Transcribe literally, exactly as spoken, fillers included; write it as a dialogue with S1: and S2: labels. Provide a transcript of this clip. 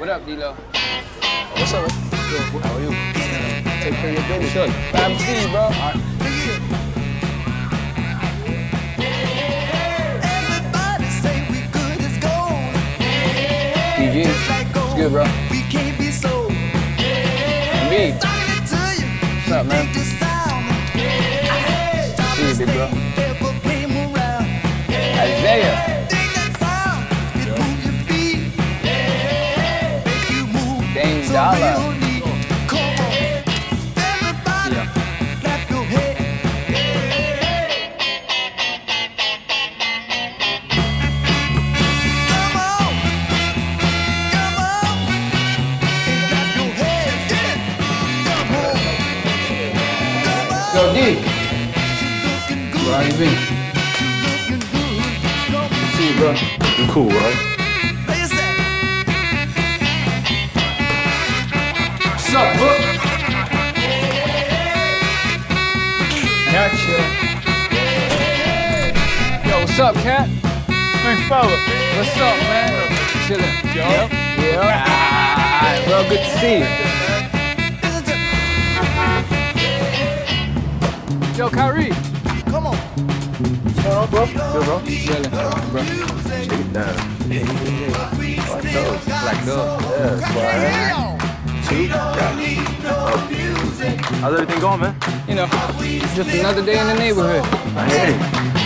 S1: What up, D-Lo?
S2: What's up, man? Good. How are you? Take care of your business.
S1: Sure. Glad to see you, bro. All right. D G, what's good, bro? Me. What's up, man? See you, big bro. Isaiah. Dame Dollar. Yo, D. Bro, how you been? See you, bro.
S2: You cool, right?
S1: What's up, bro? Gotcha. Yo, what's up, cat?
S3: Big fella.
S1: What's up, man? Chillin'.
S3: Yo.
S1: Yep. Yeah. Ah, bro, good to see you. Yo, Kyrie.
S3: Come on.
S2: What's going on, bro? Good, bro?
S1: Chillin', bro.
S2: Shake it down. Yeah, yeah, yeah. Like those.
S1: Like those.
S2: Yeah, that's why I Two? Yeah. How's everything going, man?
S1: You know, just another day in the neighborhood.
S2: I hear you.